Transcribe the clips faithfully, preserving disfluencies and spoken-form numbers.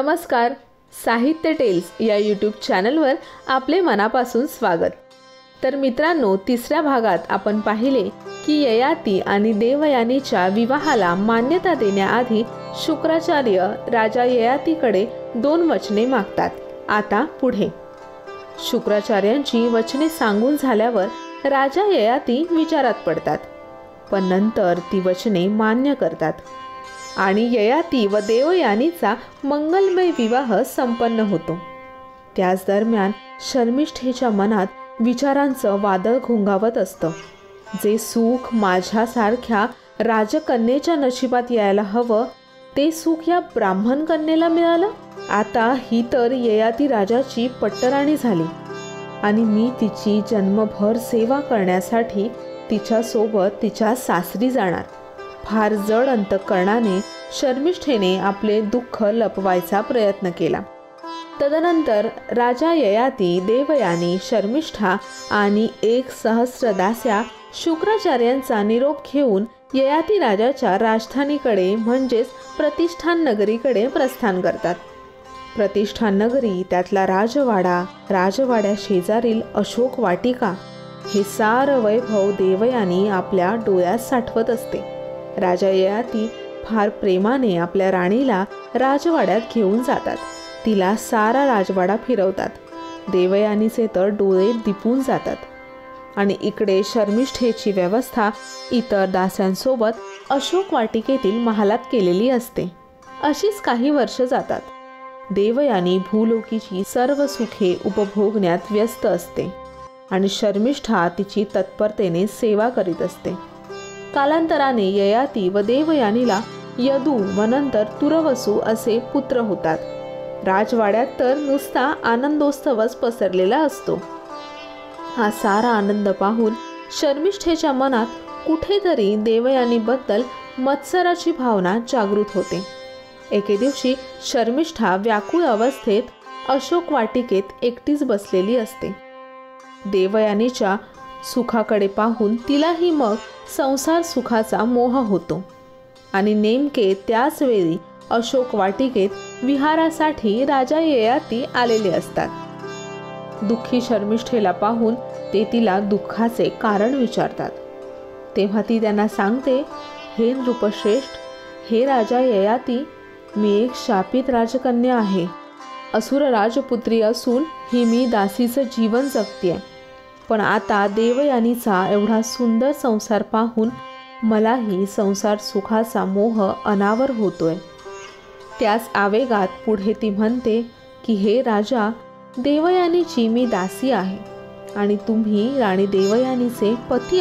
नमस्कार, साहित्य टेल्स या यूट्यूब चॅनलवर आपले मनापासून स्वागत। तर मित्रांनो, तिसऱ्या भागात आपण पाहिले की ययाती आणि देवयानीच्या विवाहाला मान्यता देण्याआधी शुक्राचार्य राजा ययातीकडे दोन वचने मागतात। आता पुढे शुक्राचार्यांची वचने सांगून झाल्यावर राजा ययाती विचारात पडतात, पण नंतर ती वचने मान्य करतात आणि ययाती व देवयानीचा मंगलमय विवाह संपन्न होतो। त्याच दरम्यान शर्मिष्ठेच्या मनात विचारांचं वादळ घोंगावत असतं। जे सुख माझ्यासारख्या राजकन्येच्या नशिबात यायला हवं ते सुख या ब्राह्मण कन्येला मिळालं। आता ही तर ययाती राजाची पट्टराणी झाली आणि मी तिची जन्मभर सेवा करण्यासाठी तिच्यासोबत तिच्या सासरी जाणार। फार जड अंतःकरणाने शर्मिष्ठेने आपले दुःख लपवायचा प्रयत्न केला। तदनंतर राजा ययाती, देवयानी, शर्मिष्ठा आणि एक सहस्र दास्या शुक्राचार्यांचा निरोप घेऊन ययाती राजाच्या राजधानीकडे म्हणजेच प्रतिष्ठान नगरीकडे प्रस्थान करतात। प्रतिष्ठान नगरी, त्यातला राजवाडा, राजवाड्या शेजारील अशोक वाटिका हे सारं वैभव देवयानी आपल्या डोळ्यात साठवत असते। राजा ययाती फार प्रेमाने आपल्या राणीला राजवाड्यात घेऊन जातात। तिला सारा राजवाडा फिरवतात। देवयानीचे तर डोळे दिपून जातात आणि इकडे शर्मिष्ठेची व्यवस्था इतर दास्यांसोबत अशोक वाटिकेतील महालात केलेली असते। अशीच काही वर्ष जातात। देवयानी भूलोकीची सर्व सुखे उपभोगण्यात व्यस्त असते आणि शर्मिष्ठा तिची तत्परतेने सेवा करीत असते। कालांतराने ययाती व देवयानीला यदू व नंतर तुरवसू असे पुत्र होतात। राजवाड्यात तर नुसता आनंदोत्सवच पसरलेला असतो। हा सारा आनंद पाहून शर्मिष्ठेच्या मनात कुठेतरी देवयानीबद्दल मत्सराची भावना जागृत होते। एके दिवशी शर्मिष्ठा व्याकुळ अवस्थेत अशोक वाटिकेत एकटीच बसलेली असते। देवयानीच्या सुखाकडे पाहून तिलाही मग संसार सुखाचा मोह होतो आणि नेमके त्याच वेळी अशोक वाटिकेत विहारासाठी राजा ययाती आलेले असतात। दुःखी शर्मिष्ठेला पाहून ते तिला दुःखाचे कारण विचारतात। तेव्हा ती त्यांना सांगते, हे नृपश्रेष्ठ, हे राजा ययाती, मी एक शापित राजकन्या आहे। असुर राजपुत्री असून ही मी दासीचं जीवन जगतेय। पण आता देवयानीचा एवढा सुंदर संसार पाहून मलाही संसार सुखाचा मोह अनावर होतोय। त्याच आवेगात पुढे ती म्हणते की हे राजा, देवयानीची मी दासी आहे आणि तुम्ही राणी देवयानीचे पती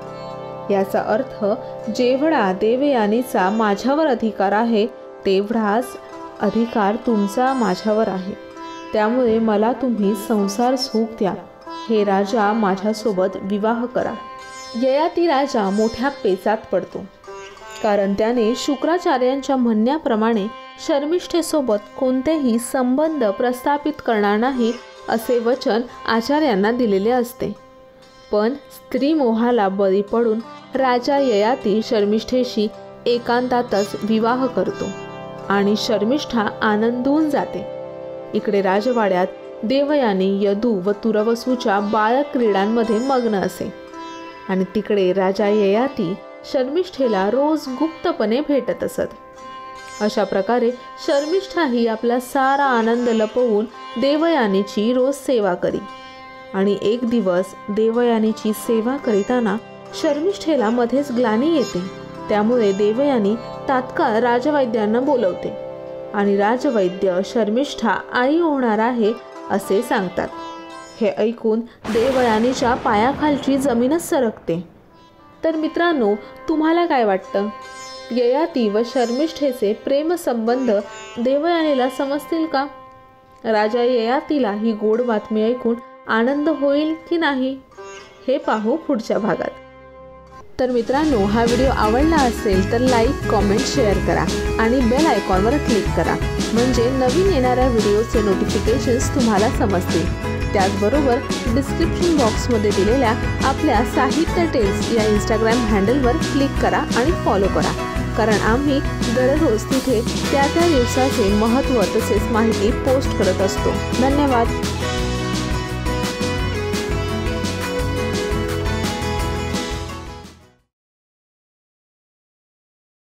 आहात। याचा अर्थ जेवढा देवयानीचा माझ्यावर अधिकार आहे तेवढाच अधिकार तुमचा माझ्यावर आहे। त्यामुळे मला तुम्ही संसार सुख द्या। हे राजा, माझ्यासोबत विवाह करा। ययाती राजा मोठ्या पेचात पडतो, कारण त्याने शुक्राचार्यांच्या म्हणण्याप्रमाणे शर्मिष्ठेसोबत कोणतेही संबंध प्रस्थापित करणार नाही असे वचन आचार्यांना दिलेले असते। पण स्त्री मोहाला बळी पडून राजा ययाती शर्मिष्ठेशी एकांतातच विवाह करतो आणि शर्मिष्ठा आनंदून जाते। इकडे राजवाड्यात देवयानी यदू व तुरवसूच्या बालक्रीडांमध्ये मग्न असे आणि तिकडे राजा ययाती शर्मिष्ठेला रोज गुप्तपणे भेटत असत। अशा प्रकारे शर्मिष्ठा ही आपला सारा आनंद लपवून देवयानीची रोज सेवा करी आणि एक दिवस देवयानीची सेवा करीताना शर्मिष्ठेला मध्येच ग्लानी येते। त्यामुळे देवयानी तात्काळ राजवैद्यांना बोलवते आणि राजवैद्य शर्मिष्ठा आई होणार आहे असे सांगतात। हे ऐकून देवयानीच्या पायाखालची जमीनच सरकते। तर मित्रांनो, तुम्हाला काय वाटतं? ययाती व शर्मिष्ठेचे प्रेमसंबंध देवयानीला समजतील का? राजा ययातीला ही गोड बातमी ऐकून आनंद होईल की नाही हे पाहू पुढच्या भागात। तर मित्रांनो, हा व्हिडिओ आवडला असेल तर लाईक, कॉमेंट, शेअर करा आणि बेल आयकॉनवर क्लिक करा, म्हणजे नवीन येणाऱ्या व्हिडिओचे नोटिफिकेशन्स तुम्हाला समजतील। त्याचबरोबर डिस्क्रिप्शन बॉक्समध्ये दिलेल्या आपल्या साहित्य टेल्स या इंस्टाग्राम हँडलवर क्लिक करा आणि फॉलो करा, कारण आम्ही दररोज तिथे त्या त्या दिवसाचे महत्त्व तसेच माहिती पोस्ट करत असतो। धन्यवाद।